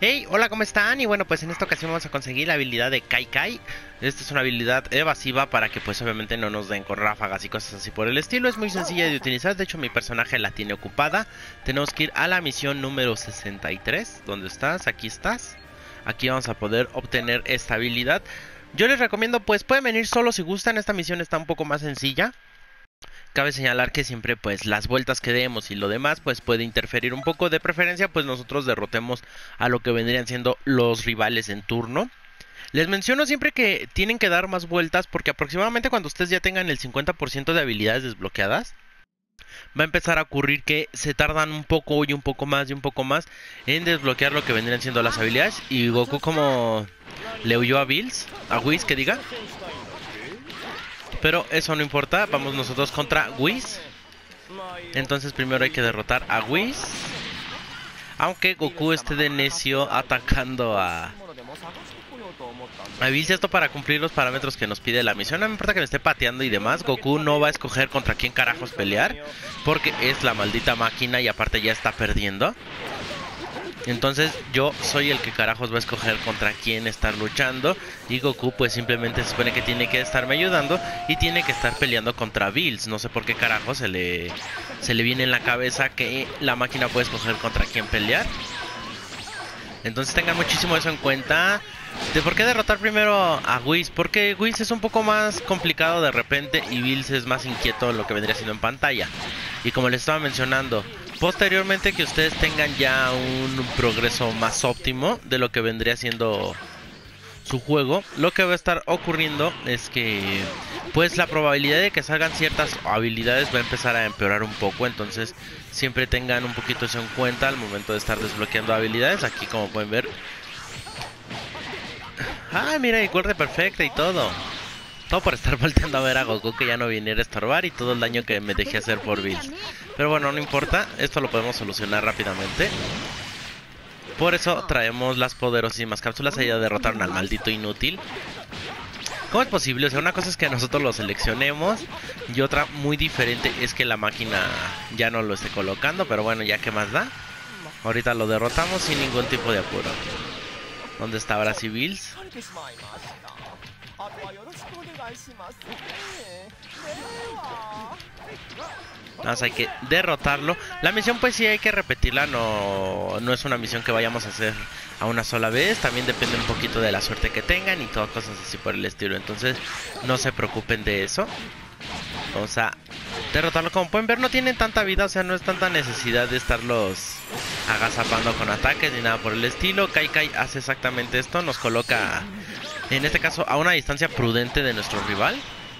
Hey, hola, ¿cómo están? Y bueno, pues en esta ocasión vamos a conseguir la habilidad de Kai Kai. Esta es una habilidad evasiva para que pues obviamente no nos den con ráfagas y cosas así por el estilo. Es muy sencilla de utilizar, de hecho mi personaje la tiene ocupada. Tenemos que ir a la misión número 63. ¿Dónde estás? Aquí estás. Aquí vamos a poder obtener esta habilidad. Yo les recomiendo, pues pueden venir solo si gustan. Esta misión está un poco más sencilla. Cabe señalar que siempre pues las vueltas que demos y lo demás pues puede interferir un poco. De preferencia pues nosotros derrotemos a lo que vendrían siendo los rivales en turno. Les menciono siempre que tienen que dar más vueltas porque aproximadamente cuando ustedes ya tengan el 50% de habilidades desbloqueadas, va a empezar a ocurrir que se tardan un poco y un poco más y un poco más en desbloquear lo que vendrían siendo las habilidades. Y Goku, como le huyó a Bills, a Whis que diga. Pero eso no importa, vamos nosotros contra Whis. Entonces primero hay que derrotar a Whis. Aunque Goku esté de necio atacando a Bills, esto para cumplir los parámetros que nos pide la misión. No me importa que me esté pateando y demás, Goku no va a escoger contra quién carajos pelear, porque es la maldita máquina y aparte ya está perdiendo. Entonces yo soy el que carajos va a escoger contra quién estar luchando. Y Goku pues simplemente se supone que tiene que estarme ayudando y tiene que estar peleando contra Bills. No sé por qué carajo se le viene en la cabeza que la máquina puede escoger contra quién pelear. Entonces tengan muchísimo eso en cuenta. ¿De por qué derrotar primero a Whis? Porque Whis es un poco más complicado de repente y Bills es más inquieto en lo que vendría siendo en pantalla. Y como les estaba mencionando, posteriormente que ustedes tengan ya un progreso más óptimo de lo que vendría siendo su juego, lo que va a estar ocurriendo es que pues la probabilidad de que salgan ciertas habilidades va a empezar a empeorar un poco. Entonces siempre tengan un poquito eso en cuenta al momento de estar desbloqueando habilidades. Aquí como pueden ver, mira, y cuerda perfecta y todo. Todo por estar volteando a ver a Goku que ya no viniera a estorbar y todo el daño que me dejé hacer por Bills. Pero bueno, no importa, esto lo podemos solucionar rápidamente. Por eso traemos las poderosísimas cápsulas. Ahí ya derrotaron al maldito inútil. ¿Cómo es posible? O sea, una cosa es que nosotros lo seleccionemos y otra muy diferente es que la máquina ya no lo esté colocando. Pero bueno, ya que más da. Ahorita lo derrotamos sin ningún tipo de apuro. ¿Dónde está ahora sí Bills? Nada más hay que derrotarlo. La misión pues sí hay que repetirla. No es una misión que vayamos a hacer a una sola vez. También depende un poquito de la suerte que tengan y todas cosas así por el estilo. Entonces no se preocupen de eso. Vamos a derrotarlo. Como pueden ver, no tienen tanta vida. O sea, no es tanta necesidad de estarlos agazapando con ataques ni nada por el estilo. Kai Kai hace exactamente esto. Nos coloca, en este caso, a una distancia prudente de nuestro rival.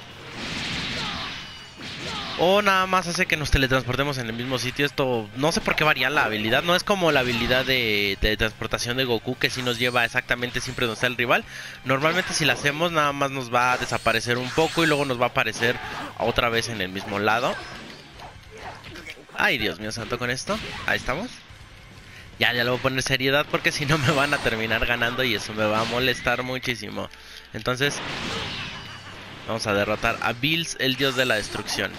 O nada más hace que nos teletransportemos en el mismo sitio. Esto no sé por qué varía la habilidad. No es como la habilidad de transportación de Goku, que sí nos lleva exactamente siempre donde está el rival. Normalmente si la hacemos nada más nos va a desaparecer un poco y luego nos va a aparecer otra vez en el mismo lado. Ay, Dios mío santo, con esto. Ahí estamos. Ya le voy a poner seriedad porque si no me van a terminar ganando y eso me va a molestar muchísimo. Entonces vamos a derrotar a Bills, el dios de la destrucción.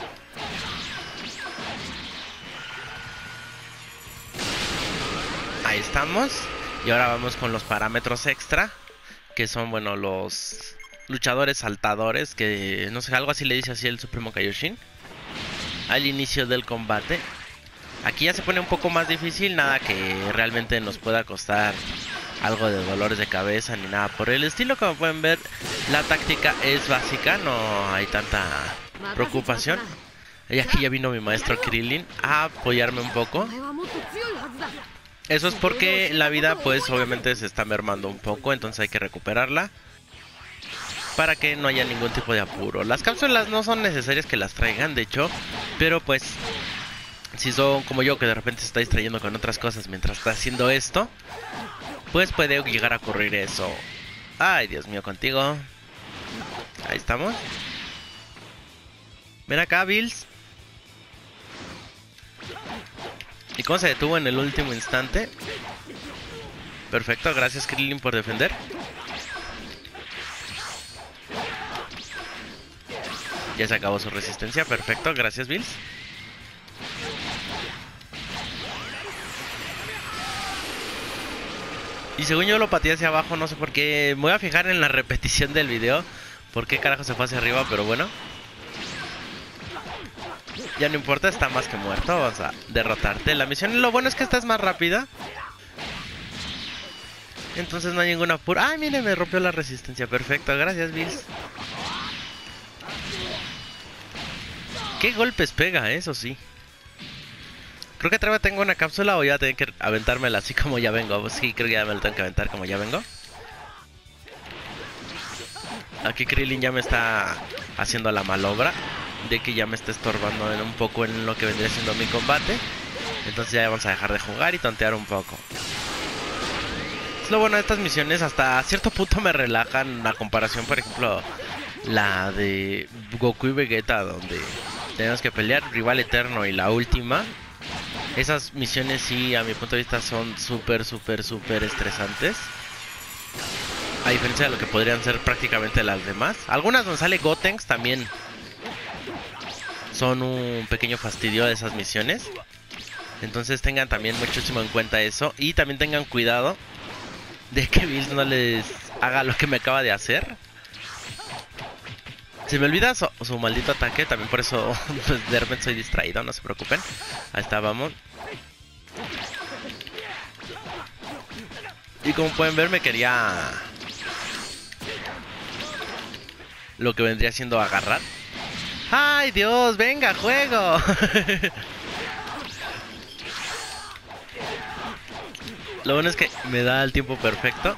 Ahí estamos. Y ahora vamos con los parámetros extra, que son, bueno, los luchadores saltadores, que no sé, algo así le dice así el Supremo Kaioshin al inicio del combate. Aquí ya se pone un poco más difícil, nada que realmente nos pueda costar algo de dolores de cabeza ni nada por el estilo. Como pueden ver, la táctica es básica, no hay tanta preocupación. Y aquí ya vino mi maestro Krillin a apoyarme un poco. Eso es porque la vida pues obviamente se está mermando un poco, entonces hay que recuperarla para que no haya ningún tipo de apuro. Las cápsulas no son necesarias que las traigan, de hecho, pero pues si son como yo que de repente se está distrayendo con otras cosas mientras está haciendo esto, pues puede llegar a ocurrir eso. Ay, Dios mío, contigo. Ahí estamos. Ven acá, Bills. ¿Y cómo se detuvo en el último instante? Perfecto, gracias Krillin por defender. Ya se acabó su resistencia, perfecto, gracias Bills. Y según yo lo pateé hacia abajo, no sé por qué. Me voy a fijar en la repetición del video. ¿Por qué carajo se fue hacia arriba? Pero bueno. Ya no importa, está más que muerto. Vamos a derrotarte. La misión, lo bueno es que esta es más rápida. Entonces no hay ninguna apuro. ¡Ah, mire! Me rompió la resistencia. Perfecto, gracias, Bills. ¿Qué golpes pega? Eso sí. Creo que todavía tengo una cápsula o ya tengo que aventármela así como ya vengo. Sí, creo que ya me lo tengo que aventar como ya vengo. Aquí Krillin ya me está haciendo la malobra de que ya me está estorbando un poco en lo que vendría siendo mi combate. Entonces ya vamos a dejar de jugar y tontear un poco. Es lo bueno de estas misiones, hasta cierto punto me relajan. A comparación, por ejemplo, la de Goku y Vegeta, donde tenemos que pelear rival eterno y la última. Esas misiones sí, a mi punto de vista, son súper estresantes. A diferencia de lo que podrían ser prácticamente las demás. Algunas donde sale Gotenks también son un pequeño fastidio de esas misiones. Entonces tengan también muchísimo en cuenta eso. Y también tengan cuidado de que Bills no les haga lo que me acaba de hacer. Se me olvida su maldito ataque. También por eso pues, de repente soy distraído, no se preocupen. Ahí está, vamos. Y como pueden ver me quería... lo que vendría siendo agarrar. ¡Ay, Dios! ¡Venga, juego! Lo bueno es que me da el tiempo perfecto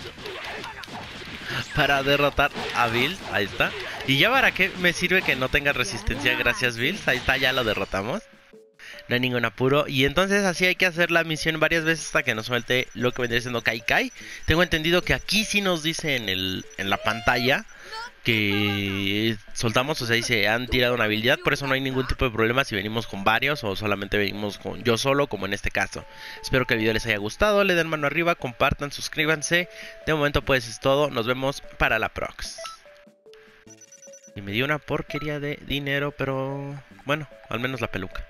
para derrotar a Bills. Ahí está. Y ya para qué me sirve que no tenga resistencia. Gracias, Bills. Ahí está, ya lo derrotamos. No hay ningún apuro. Y entonces así hay que hacer la misión varias veces hasta que nos suelte lo que vendría siendo Kai Kai. Tengo entendido que aquí sí nos dice en la pantalla que soltamos, o sea, dice han tirado una habilidad. Por eso no hay ningún tipo de problema si venimos con varios o solamente venimos con yo solo, como en este caso. Espero que el video les haya gustado. Le den mano arriba, compartan, suscríbanse. De momento pues es todo. Nos vemos para la prox. Y me dio una porquería de dinero, pero bueno, al menos la peluca.